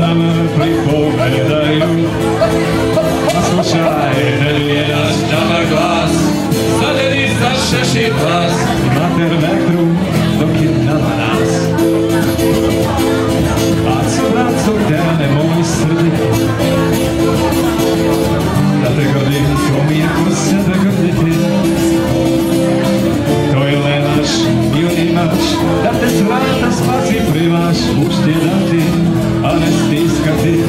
nam pripovedaju. Slušaj, ne naš džaba glas, zaderi za šeši pas, mater vetru dok je nama nas. Aco, braco, gde nemoj srditi, da te grdim, to mi je ko sebe grditi. To je lenaš i unimaš, da te s vrata spasi primaš, uštjedati, a ne stiskati.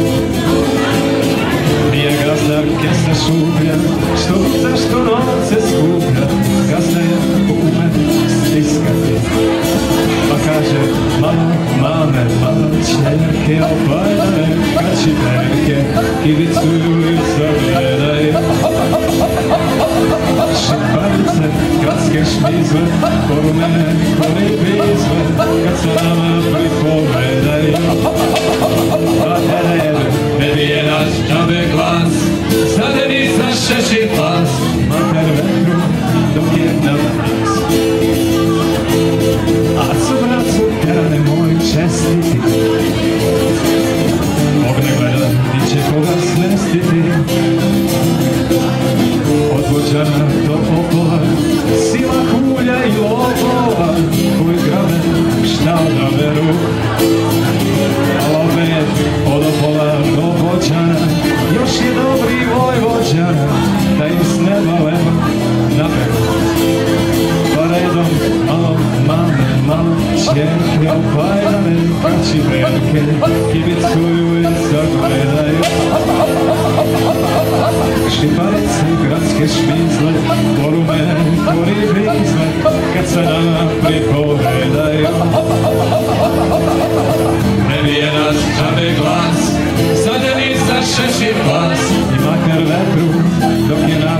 Nije gazdar kesa šuplja, što zašto novce skuplja, gazda je ume stiskati. Pa kaže, malo mame, malo čerke, opajdane kačiperke, kibicuju i zagledaj. Šiparice, gradske šmizle, porumene, kori pizle, kad se nama pripovedaju. Pa ne bije naš džabe glas, zaderi za šeši pas, mater vetru dok je nama nas. Aco, braco, tera nemoj čestiti, ogne gleda, ti će koga smestiti. Od vođana do opola, sila hulja i lopova, koji grave šta odaberu. A opet od opola do vođana, još je dobri vojvođana, da im s neba leba naperu. Pa redom malo mame, malo čerke, opajdane kačiperke, kibicuju i zagledaju. Šiparice, gradske šmizle, porumene, kori pizle, kad se nama pripovedaju. Ne bije nas džabe glas, zaderi za šeši pas, i mater vetru dok je nama